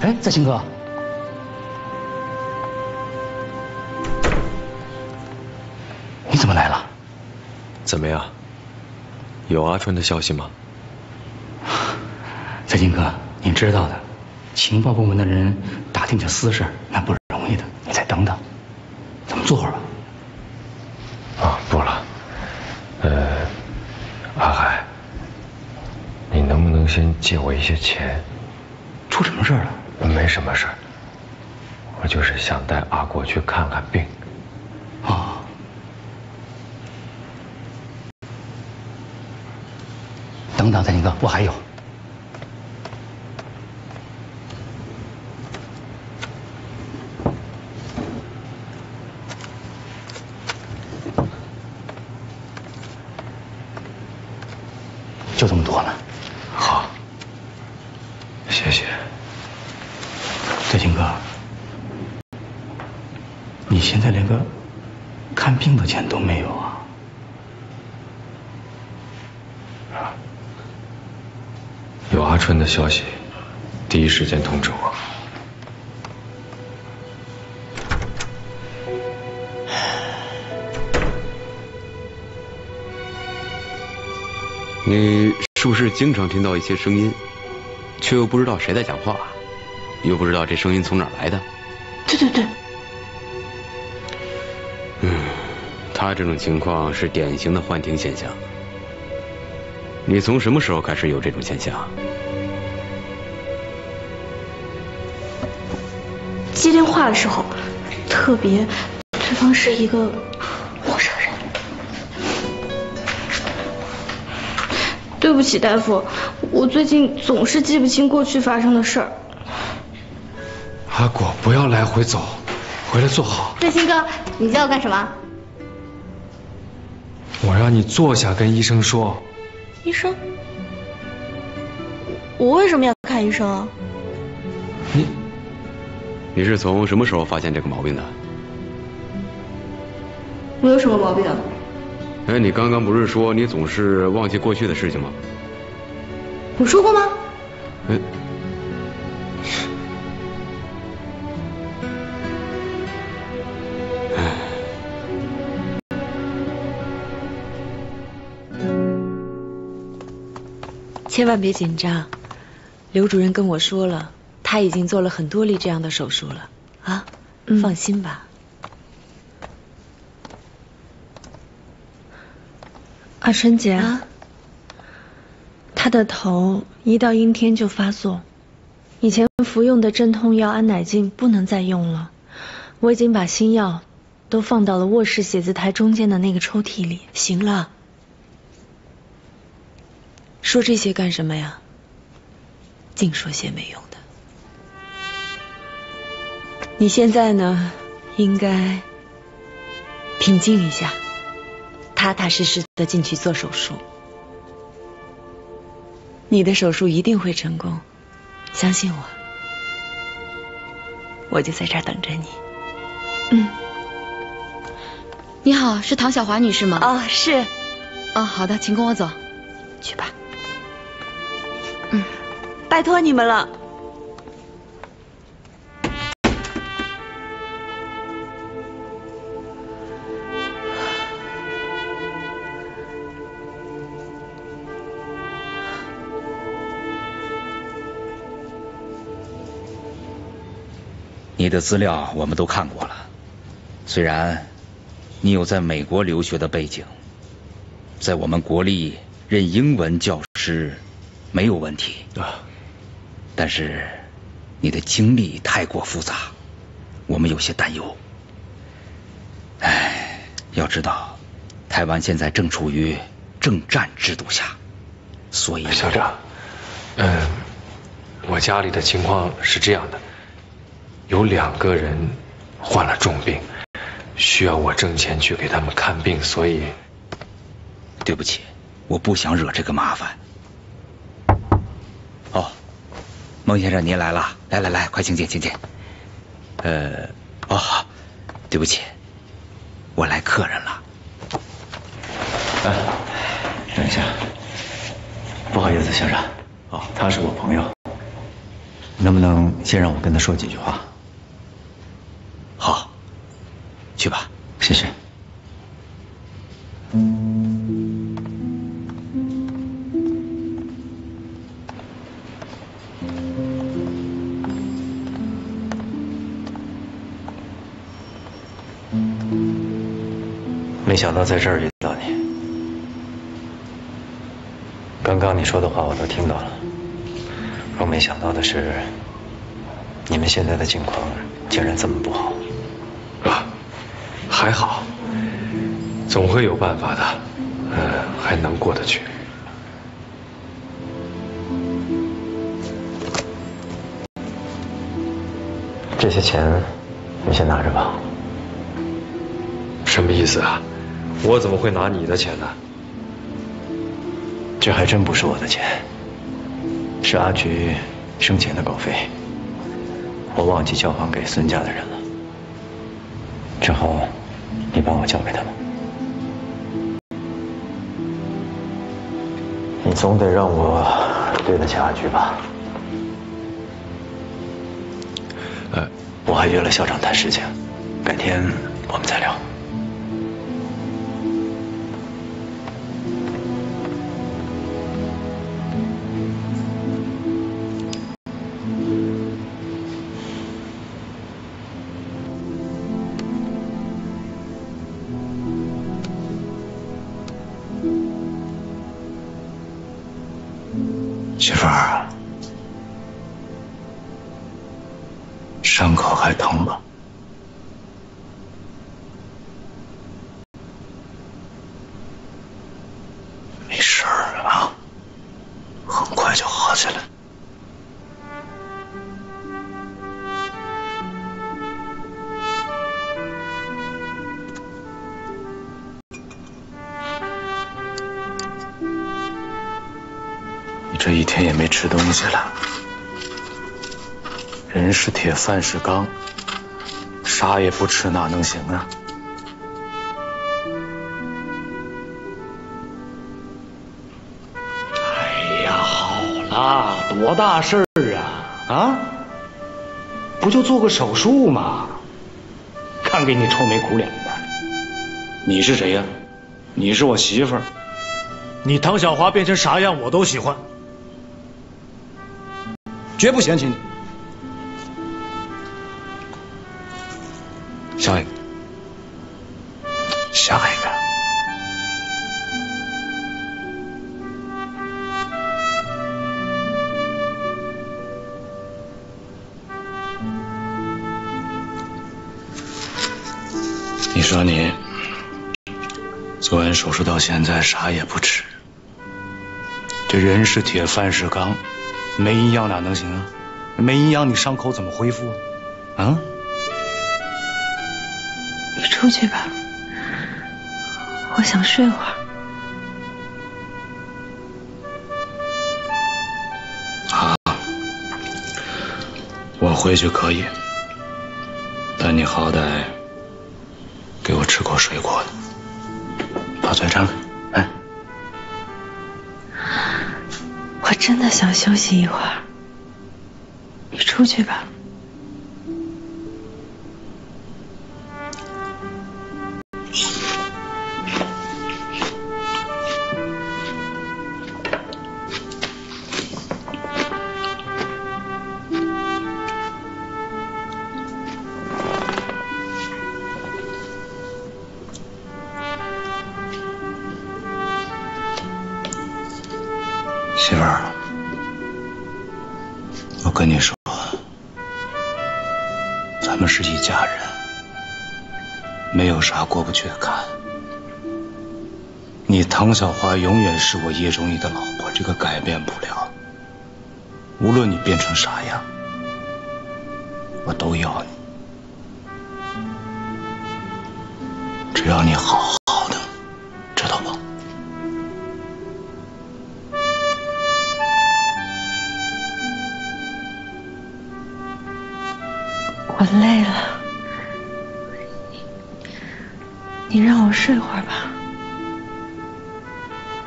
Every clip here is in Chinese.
哎，在清哥，你怎么来了？ 怎么样？有阿春的消息吗？ 在清哥，你知道的，情报部门的人打听点私事那不容易的，你再等等。咱们坐会儿吧。 啊，不了。阿海，你能不能先借我一些钱？ 出什么事儿了？ 没什么事儿，我就是想带阿果去看看病。 哦。等等，在清哥，我还有。就这么多了。 好，谢谢。 在清哥，你现在连个看病的钱都没有啊？ 有阿春的消息，第一时间通知我。 你是不是经常听到一些声音，却又不知道谁在讲话，又不知道这声音从哪儿来的？ 对。 他这种情况是典型的幻听现象。你从什么时候开始有这种现象？ 接电话的时候，特别对方是一个陌生人。对不起，大夫，我最近总是记不清过去发生的事儿。 阿果，不要来回走，回来坐好。 振兴哥，你叫我干什么？ 我让你坐下跟医生说。 医生？我为什么要看医生啊？ 你是从什么时候发现这个毛病的？ 我有什么毛病啊？ 哎，你刚刚不是说你总是忘记过去的事情吗？ 我说过吗？ 千万别紧张，刘主任跟我说了，他已经做了很多例这样的手术了啊，放心吧。 阿春姐，他的头一到阴天就发作，以前服用的镇痛药安乃近不能再用了，我已经把新药都放到了卧室写字台中间的那个抽屉里。 行了，说这些干什么呀？净说些没用的。你现在呢，应该平静一下，踏踏实实的进去做手术。你的手术一定会成功，相信我，我就在这儿等着你。 你好，是唐小华女士吗？ 哦，是。 哦，好的，请跟我走。 去吧。拜托你们了。 你的资料我们都看过了，虽然你有在美国留学的背景，在我们国立任英文教师没有问题但是你的经历太过复杂，我们有些担忧。要知道，台湾现在正处于政战制度下，所以校长，我家里的情况是这样的，有2个人患了重病，需要我挣钱去给他们看病，所以对不起，我不想惹这个麻烦。哦，孟先生您来了，来，快请进。好，对不起，我来客人了。 等一下，不好意思，校长，他是我朋友。 能不能先让我跟他说几句话？ 好，去吧。 谢谢。没想到在这儿遇到你。刚刚你说的话我都听到了，更没想到的是，你们现在的境况竟然这么不好。 啊，还好，总会有办法的，还能过得去。 这些钱你先拿着吧。 什么意思啊？我怎么会拿你的钱呢？ 这还真不是我的钱，是阿菊生前的稿费，我忘记交还给孙家的人了。之后你帮我交给他们。你总得让我对得起阿菊吧？我还约了校长谈事情，改天我们再聊。媳妇儿，伤口还疼吗？没事儿啊，很快就好起来。这一天也没吃东西了，人是铁，饭是钢，啥也不吃哪能行啊？ 哎呀，好啦，多大事儿啊？啊，不就做个手术吗？看给你愁眉苦脸的。 你是谁呀？你是我媳妇儿，你唐小华变成啥样我都喜欢。绝不嫌弃你。下一个， 下一个。 你说你做完手术到现在啥也不吃，这人是铁，饭是钢。没营养哪能行啊？没营养，你伤口怎么恢复啊？啊？ 你出去吧，我想睡会儿。 啊，我回去可以，但你好歹给我吃口水果的，把嘴张开。哎。 我真的想休息一会儿，你出去吧。 媳妇儿，我跟你说，咱们是一家人，没有啥过不去的坎。你唐小华永远是我叶中义的老婆，这个改变不了。无论你变成啥样，我都要你。只要你好好的，知道吧？ 我累了，你让我睡会儿吧。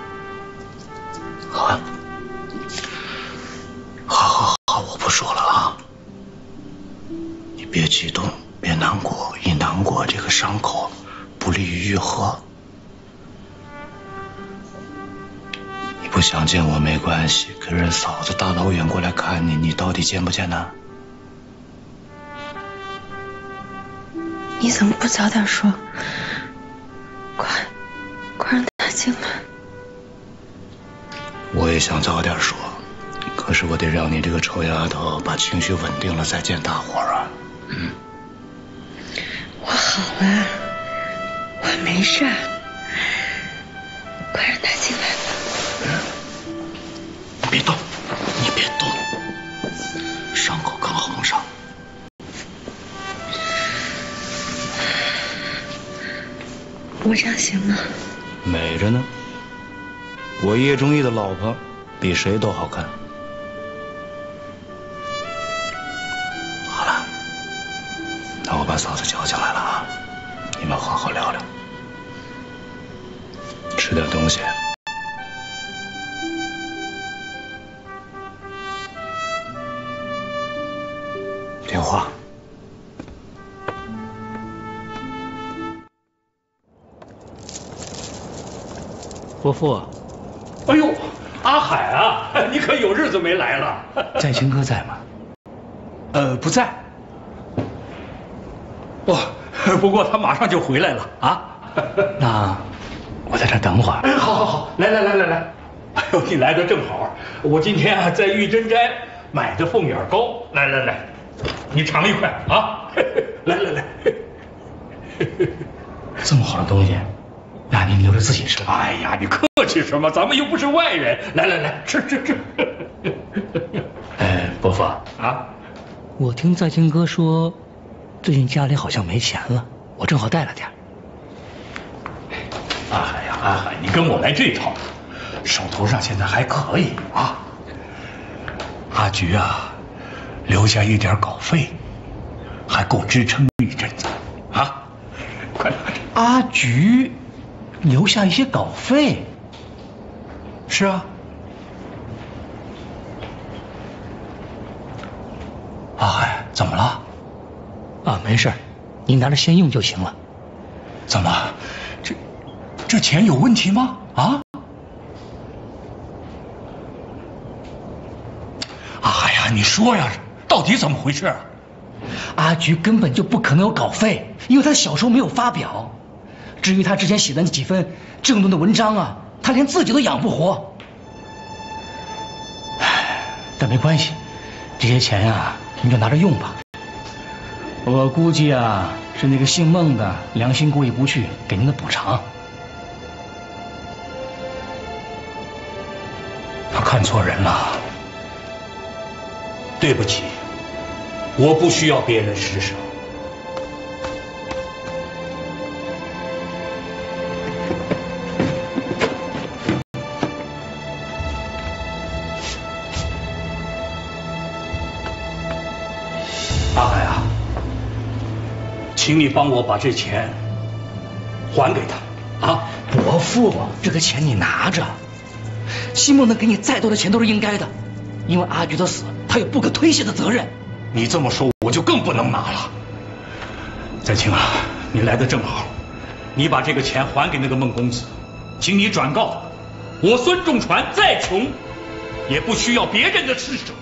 好，好，我不说了啊。 激动，别难过，一难过这个伤口不利于愈合。你不想见我没关系，可是嫂子大老远过来看你，你到底见不见呢？ 你怎么不早点说？快让他进来。 我也想早点说，可是我得让你这个臭丫头把情绪稳定了再见大伙儿啊。 我好了，我没事儿，快让他进来吧。 别动，你别动，伤口刚横上。 我这样行吗？ 美着呢。我叶忠义的老婆比谁都好看。好了，那我把嫂子叫进来了啊，你们好好聊聊，吃点东西。电话。 伯父，哎呦，阿海啊，你可有日子没来了。 在清哥在吗？ 不在。不过他马上就回来了啊。 那我在这等会儿。 哎，好，来。哎呦，你来的正好，我今天啊在玉珍斋买的凤眼糕，来，你尝一块啊。来。 这么好的东西，让您留着自己吃。 哎呀，你客气什么？咱们又不是外人。来，吃。 伯父啊， 我听在清哥说，最近家里好像没钱了，我正好带了点。 阿海，你跟我来这套，手头上现在还可以啊。阿菊啊，留下一点稿费，还够支撑一阵子啊。快点。 阿菊留下一些稿费？ 是啊。 阿海，怎么了？啊，没事，你拿着先用就行了。 怎么，这钱有问题吗？啊？阿海呀，你说呀，到底怎么回事啊？ 阿菊根本就不可能有稿费，因为他的小说没有发表。至于他之前写的那几份政论的文章啊，他连自己都养不活。但没关系，这些钱呀，你就拿着用吧。我估计啊，是那个姓孟的良心过意不去给您的补偿。 他看错人了，对不起，我不需要别人施舍。阿海啊，请你帮我把这钱还给他啊！ 伯父，这个钱你拿着，西蒙能给你再多的钱都是应该的，因为阿菊的死，他有不可推卸的责任。 你这么说，我就更不能拿了。在清啊，你来的正好，你把这个钱还给那个孟公子，请你转告我孙仲传再穷，也不需要别人的施舍。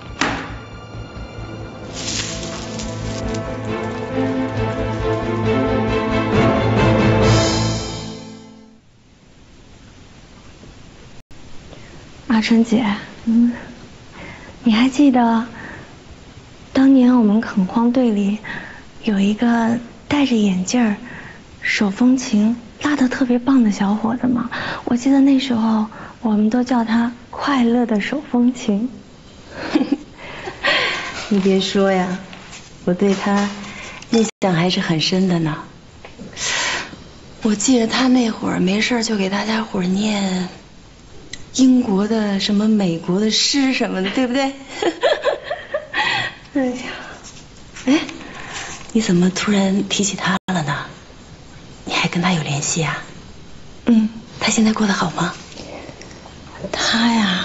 阿春姐，你还记得当年我们垦荒队里有一个戴着眼镜、手风琴拉得特别棒的小伙子吗？我记得那时候我们都叫他快乐的手风琴。 你别说呀，我对他印象还是很深的呢。我记得他那会儿没事就给大家伙念英国的什么美国的诗什么的，对不对？哎呀，哎，你怎么突然提起他了呢？你还跟他有联系啊？他现在过得好吗？ 他呀，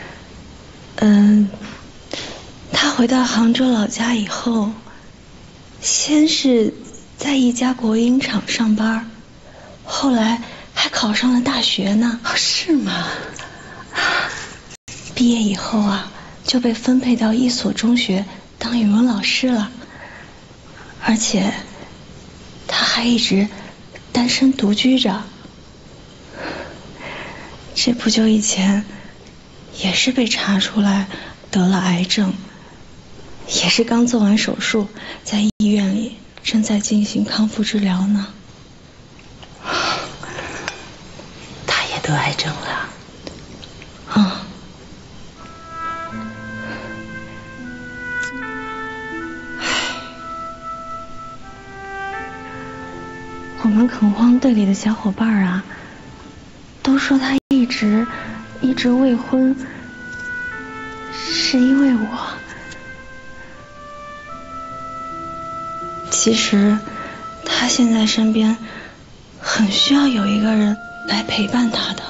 他回到杭州老家以后， 先是在一家国营厂上班，后来还考上了大学呢。 是吗？ 毕业以后啊，就被分配到一所中学当语文老师了，而且他还一直单身独居着。这不久以前也是被查出来得了癌症，也是刚做完手术，在医院里正在进行康复治疗呢。 他也得癌症了？ 啊。我们垦荒队里的小伙伴啊，都说他一直未婚，是因为我。其实他现在身边很需要有一个人来陪伴他的，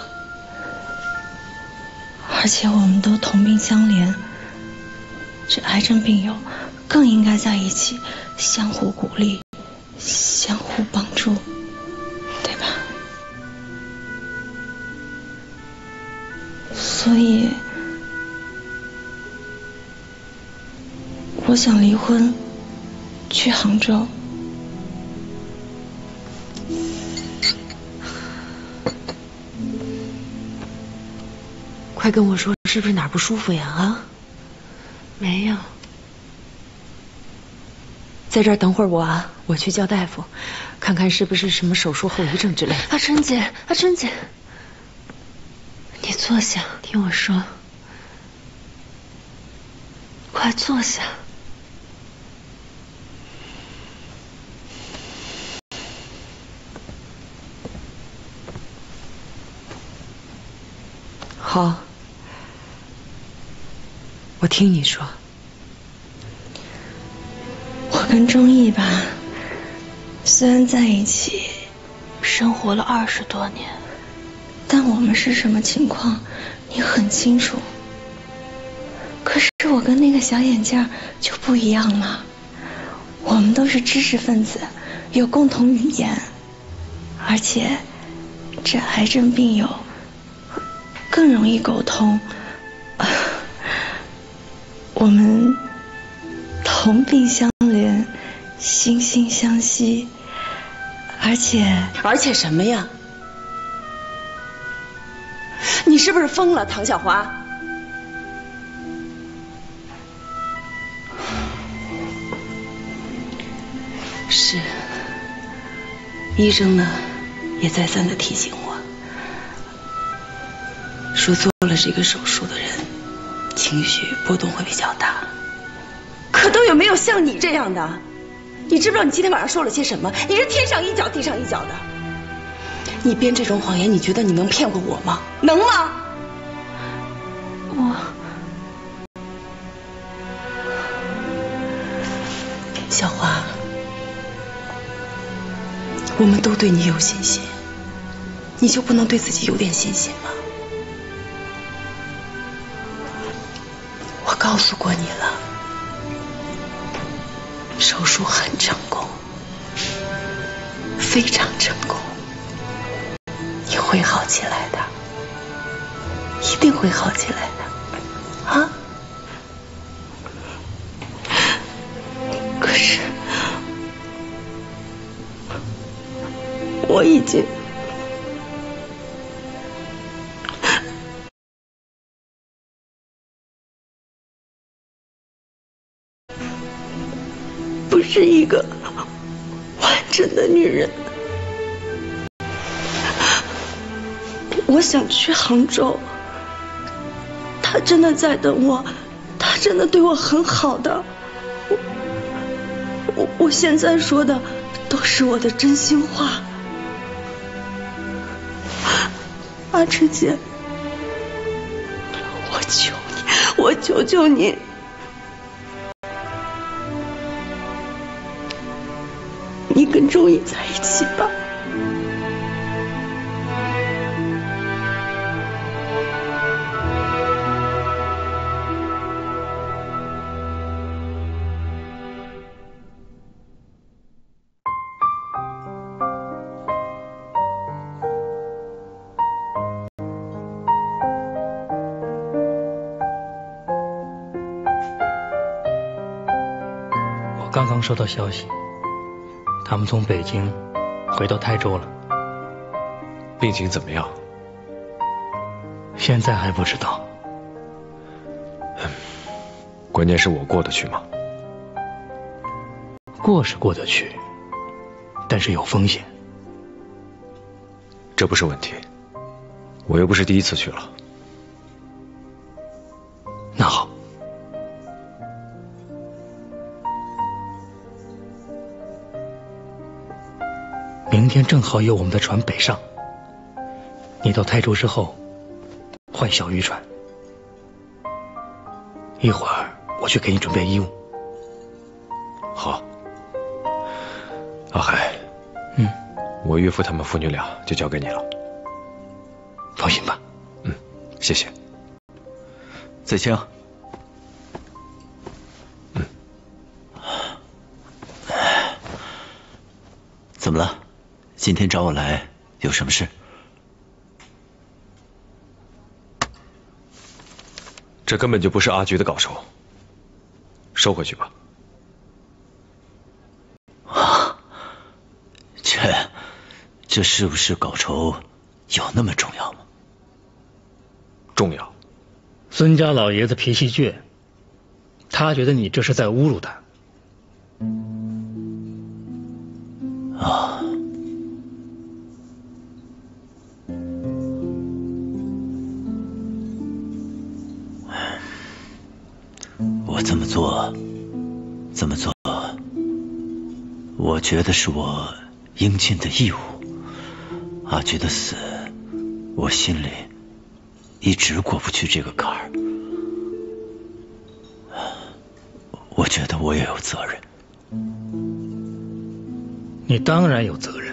而且我们都同病相怜，这癌症病友更应该在一起，相互鼓励，相互帮助，对吧？所以我想离婚，去杭州。 快跟我说，是不是哪儿不舒服呀？啊？ 没有。 在这儿等会儿我去叫大夫，看看是不是什么手术后遗症之类的。 阿春姐，你坐下，听我说，快坐下。 好，我听你说。 我跟钟毅吧，虽然在一起生活了20多年，但我们是什么情况你很清楚。可是我跟那个小眼镜就不一样了，我们都是知识分子，有共同语言，而且这癌症病友更容易沟通。我们同病相怜，惺惺相惜，而且什么呀？你是不是疯了，唐小华？是，医生呢也再三的提醒我，说做了这个手术的人情绪波动会比较大。可都有没有像你这样的？你知不知道你今天晚上说了些什么？你是天上一脚地上一脚的。你编这种谎言，你觉得你能骗过我吗？能吗？小华，我们都对你有信心，你就不能对自己有点信心吗？我告诉过你了，手术很成功，非常成功，你会好起来的，一定会好起来的，啊？ 可是我已经不是一个完整的女人。我想去杭州，他真的在等我，他真的对我很好的。我现在说的都是我的真心话。阿春姐，我求你，我求求你，你跟钟毅在一起吧。 刚刚收到消息，他们从北京回到台州了。 病情怎么样？ 现在还不知道。 关键是我过得去吗？ 过是过得去，但是有风险。 这不是问题，我又不是第一次去了。 那好。明天正好有我们的船北上，你到台州之后换小渔船，一会儿我去给你准备衣物。 好，阿海，我岳父他们父女俩就交给你了。 放心吧。 谢谢。 子清。怎么了？今天找我来有什么事？ 这根本就不是阿菊的搞手，收回去吧。 啊，这是不是搞仇有那么重要吗？ 重要。 孙家老爷子脾气倔，他觉得你这是在侮辱他。 啊。我这么做，我觉得是我应尽的义务。阿菊的死，我心里一直过不去这个坎儿。我觉得我也有责任。 你当然有责任。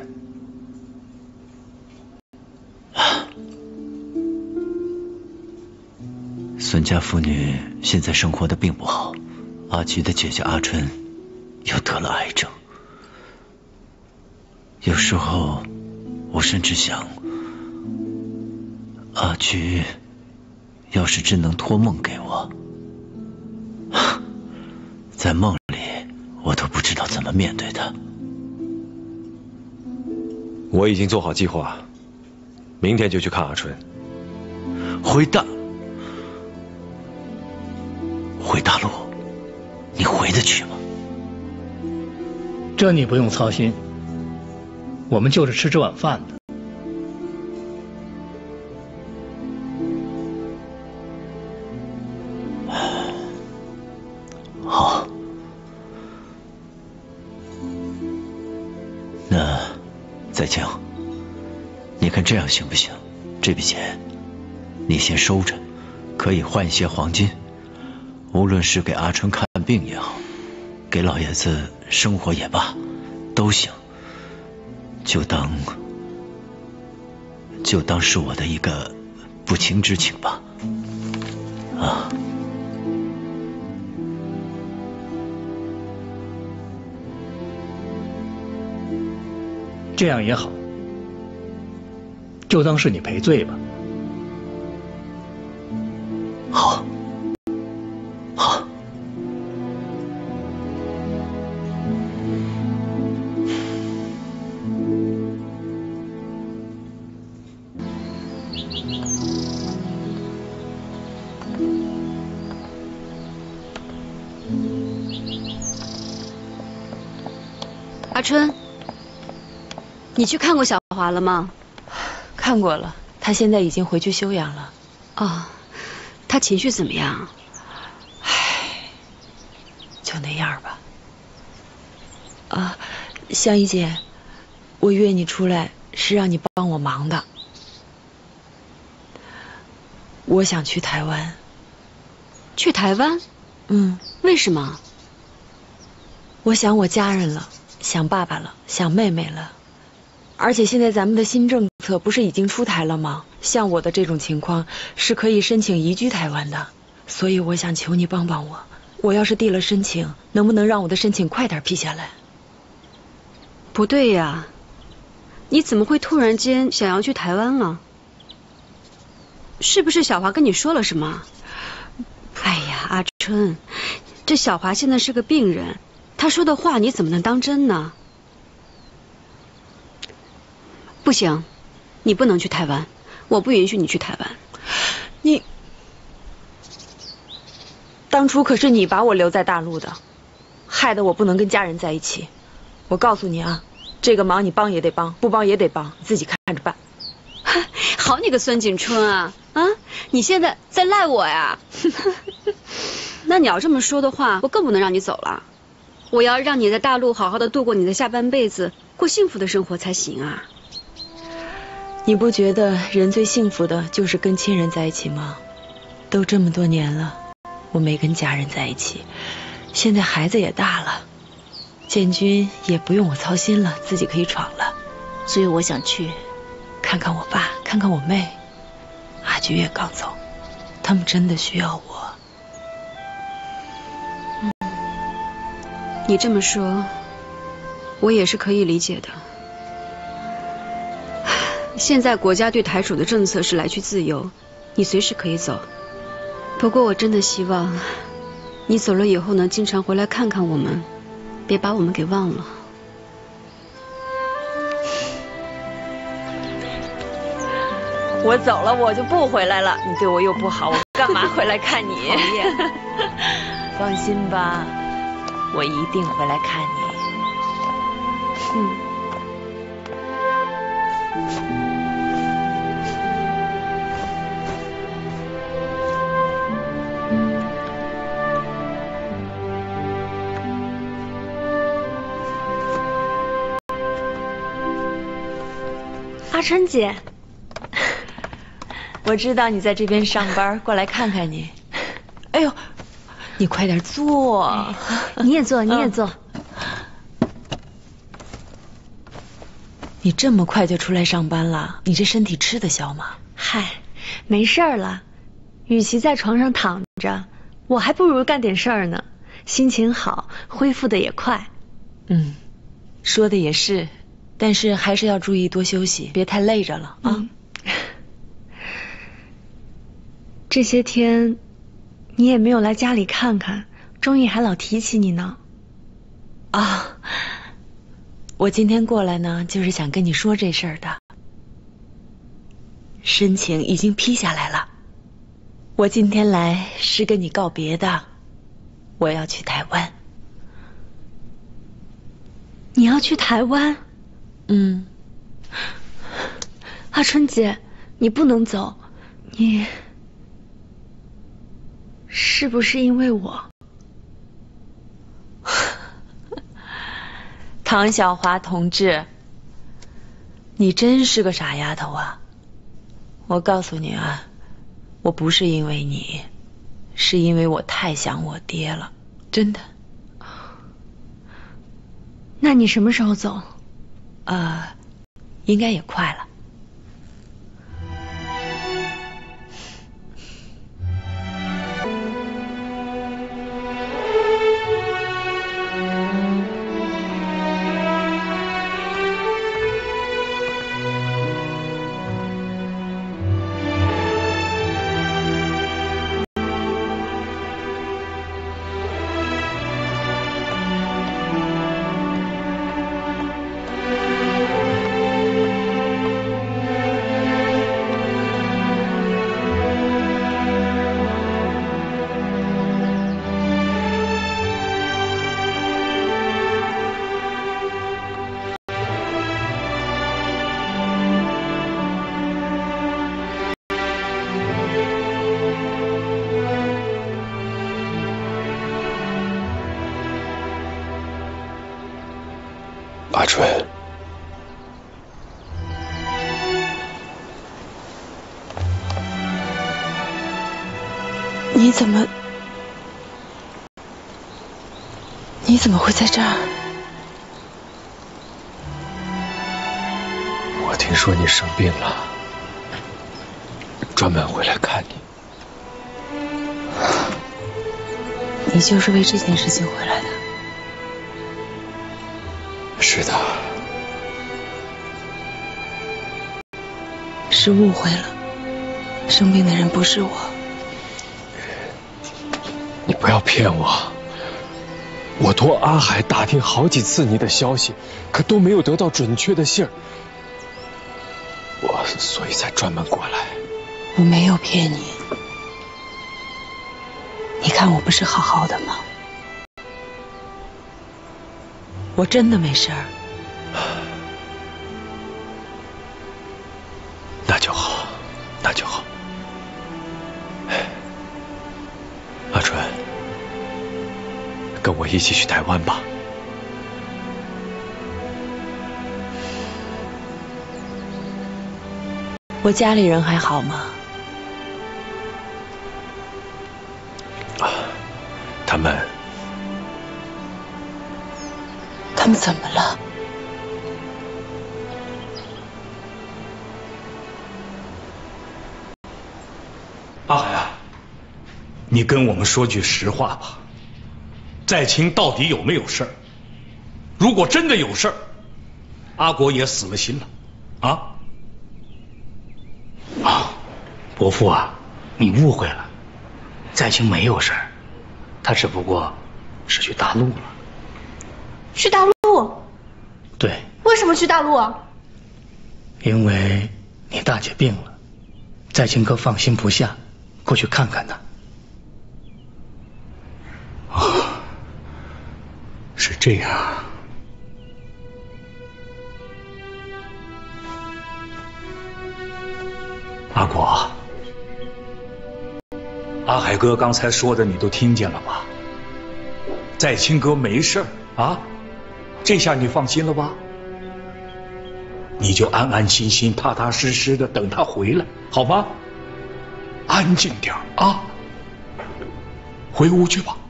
孙家父女现在生活的并不好，阿菊的姐姐阿春又得了癌症。有时候我甚至想，阿菊要是真能托梦给我，在梦里我都不知道怎么面对她。 我已经做好计划，明天就去看阿春。 回大陆，你回得去吗？ 这你不用操心，我们就是吃这碗饭的。 好，那再清，你看这样行不行？这笔钱你先收着，可以换一些黄金。无论是给阿春看病也好，给老爷子生活也罢，都行。就当是我的一个不情之请吧。啊。 这样也好，就当是你赔罪吧。 好。 阿春，你去看过小华了吗？ 看过了，他现在已经回去休养了。 哦，他情绪怎么样？ 唉，就那样吧。啊，香姨姐，我约你出来是让你帮我忙的。我想去台湾。 去台湾？为什么？ 我想我家人了，想爸爸了，想妹妹了。而且现在咱们的新政策不是已经出台了吗？像我的这种情况是可以申请移居台湾的，所以我想求你帮帮我。我要是递了申请，能不能让我的申请快点批下来？ 不对呀，你怎么会突然间想要去台湾啊？是不是小华跟你说了什么？哎呀，阿春，这小华现在是个病人， 他说的话你怎么能当真呢？不行，你不能去台湾，我不允许你去台湾。 你当初可是你把我留在大陆的，害得我不能跟家人在一起。我告诉你啊，这个忙你帮也得帮，不帮也得帮，你自己看着办。 好你个孙景春啊！啊，你现在在赖我呀？那你要这么说的话，我更不能让你走了。我要让你在大陆好好的度过你的下半辈子，过幸福的生活才行啊。 你不觉得人最幸福的就是跟亲人在一起吗？都这么多年了，我没跟家人在一起，现在孩子也大了，建军也不用我操心了，自己可以闯了。 所以我想去看看我爸，看看我妹。阿菊也刚走，他们真的需要我。 你这么说，我也是可以理解的。现在国家对台属的政策是来去自由，你随时可以走。不过我真的希望你走了以后能经常回来看看我们，别把我们给忘了。 我走了我就不回来了，你对我又不好，我干嘛回来看你？讨厌。放心吧，我一定回来看你。 阿春姐， 我知道你在这边上班，过来看看你。哎呦，你快点坐。 你也坐，你也坐。 你这么快就出来上班了，你这身体吃得消吗？ 嗨，没事儿了。与其在床上躺着，我还不如干点事儿呢。心情好，恢复的也快。 说的也是，但是还是要注意多休息，别太累着了啊。 这些天你也没有来家里看看，钟意还老提起你呢。 啊，我今天过来呢，就是想跟你说这事儿的。申请已经批下来了，我今天来是跟你告别的，我要去台湾。 你要去台湾？阿春姐，你不能走，你是不是因为我？ 唐小华同志，你真是个傻丫头啊！我告诉你啊，我不是因为你，是因为我太想我爹了，真的。 那你什么时候走？ 应该也快了。 阿春， 你怎么会在这儿？ 我听说你生病了，专门回来看你。 你就是为这件事情回来的？ 是的。 是误会了，生病的人不是我。 你不要骗我， 我托阿海打听好几次你的消息，可都没有得到准确的信儿，我所以才专门过来。 我没有骗你，你看我不是好好的吗？我真的没事儿。 那就好，那就好。阿春，跟我一起去台湾吧。 我家里人还好吗？他们怎么了？ 阿海啊，你跟我们说句实话吧，在清到底有没有事儿？如果真的有事儿，阿国也死了心了啊！ 啊，伯父啊，你误会了，在清没有事儿，他只不过是去大陆了。 去大陆？ 对。 为什么去大陆啊？ 因为你大姐病了，在清哥放心不下，过去看看她。 啊，是这样。阿国，阿海哥刚才说的你都听见了吧？在清哥没事儿啊，这下你放心了吧？你就安安心心、踏踏实实的等他回来，好吗？安静点啊，回屋去吧。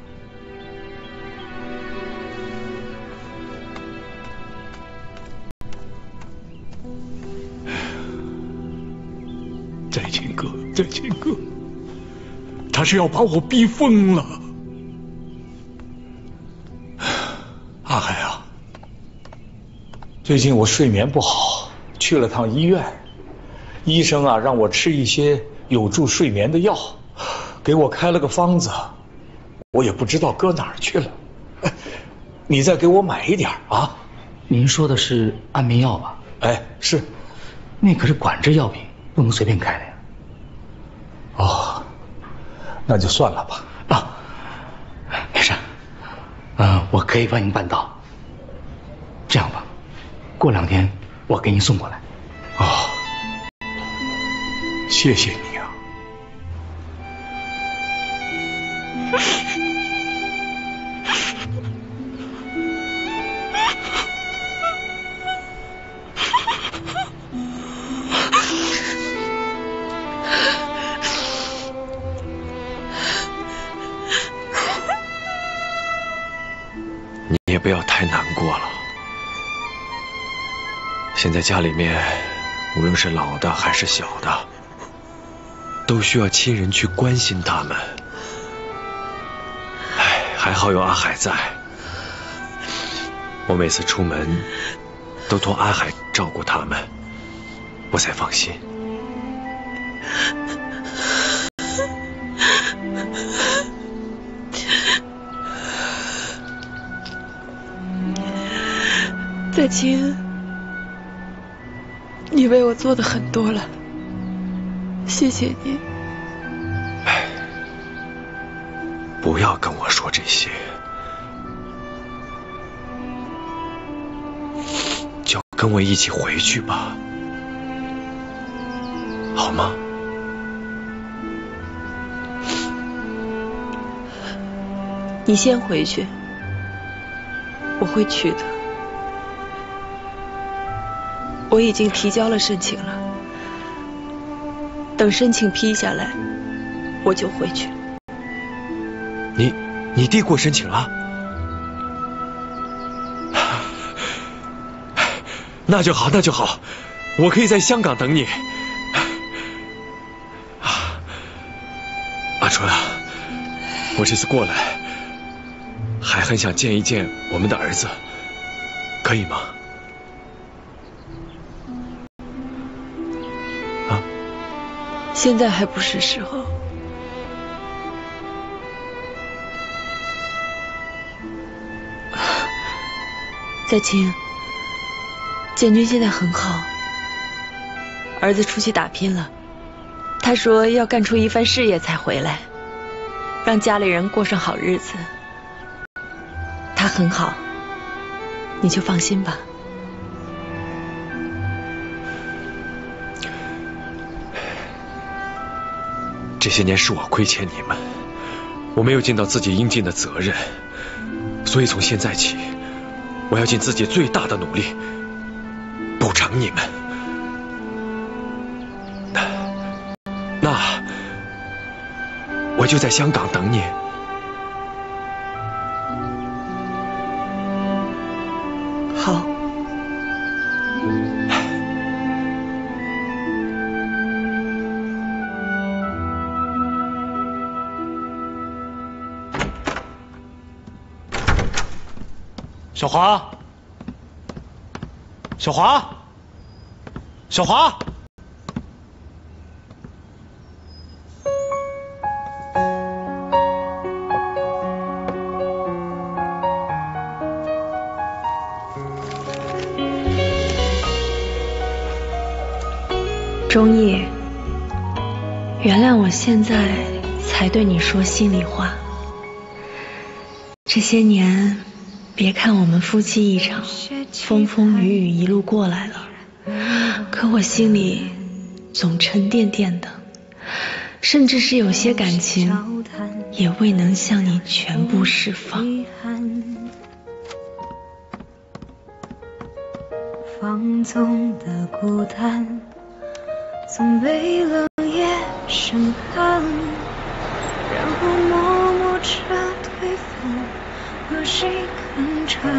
在清哥，在清哥，他是要把我逼疯了。阿海啊，最近我睡眠不好，去了趟医院，医生啊让我吃一些有助睡眠的药，给我开了个方子，我也不知道搁哪儿去了。你再给我买一点啊。 您说的是安眠药吧？ 哎，是。 那可是管制药品，不能随便开的呀。 哦，那就算了吧。 啊，没事。我可以帮您办到。这样吧，过2天我给您送过来。 哦，谢谢你啊。 你也不要太难过了。现在家里面，无论是老的还是小的，都需要亲人去关心他们。哎，还好有阿海在，我每次出门都托阿海照顾他们，我才放心。 在清，你为我做的很多了，谢谢你。 不要跟我说这些，就跟我一起回去吧，好吗？ 你先回去，我会去的。我已经提交了申请了，等申请批下来，我就回去。 你递过申请了？那就好，那就好，我可以在香港等你。阿春啊，我这次过来，还很想见一见我们的儿子，可以吗？ 现在还不是时候。 在清，建军现在很好，儿子出去打拼了，他说要干出一番事业才回来，让家里人过上好日子。他很好，你就放心吧。 这些年是我亏欠你们，我没有尽到自己应尽的责任，所以从现在起，我要尽自己最大的努力补偿你们。那我就在香港等你。 好。 小华，小华，小华。 钟毅，原谅我现在才对你说心里话。这些年，别看我们夫妻一场，风风雨雨一路过来了，可我心里总沉甸甸的，甚至是有些感情也未能向你全部释放。 放纵的孤单，总被冷夜深寒，然后默默着推翻，和谁看穿？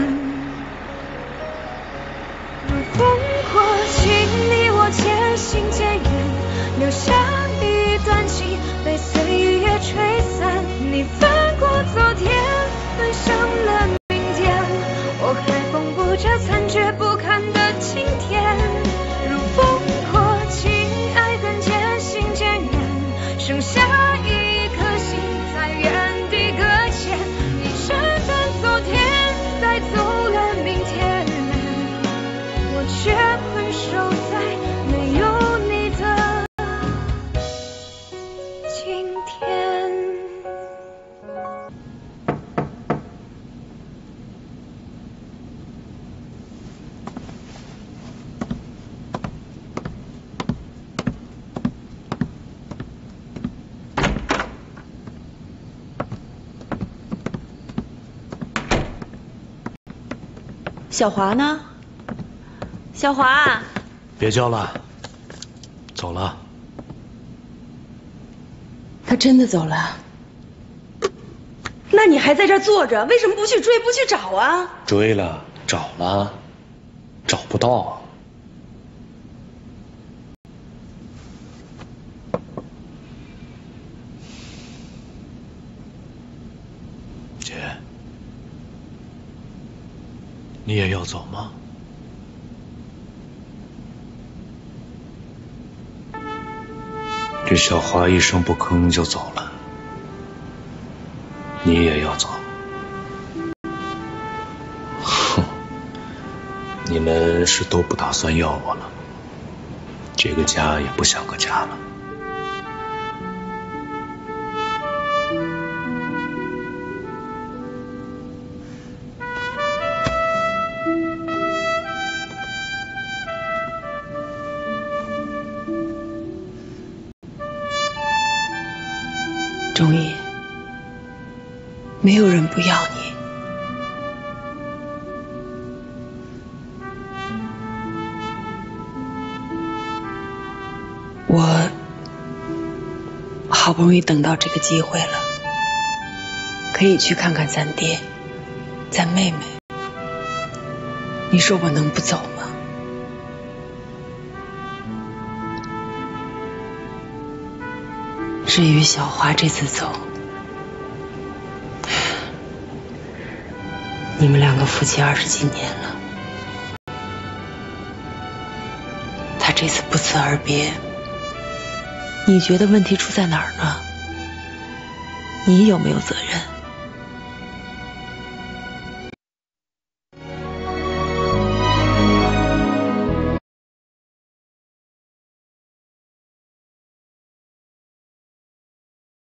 如风过境，你我渐行渐远，留下一段情被岁月吹散。你翻过昨天，奔向了明天，我还缝补着残缺不堪的今天。如风过境，爱恨渐行渐远，剩下一颗心在原地搁浅。你承担昨天，带走了明天，我却困守在没有你的今天。 小华呢？小华， 别叫了，走了。 他真的走了？那你还在这儿坐着，为什么不去追，不去找啊？ 追了，找了，找不到。姐，你也要走吗？这小华一声不吭就走了，你也要走？哼，你们是都不打算要我了，这个家也不像个家了。 钟毅，没有人不要你。我好不容易等到这个机会了，可以去看看咱爹、咱妹妹。你说我能不走吗？至于小华这次走，你们两个夫妻20几年了，他这次不辞而别，你觉得问题出在哪儿呢？你有没有责任？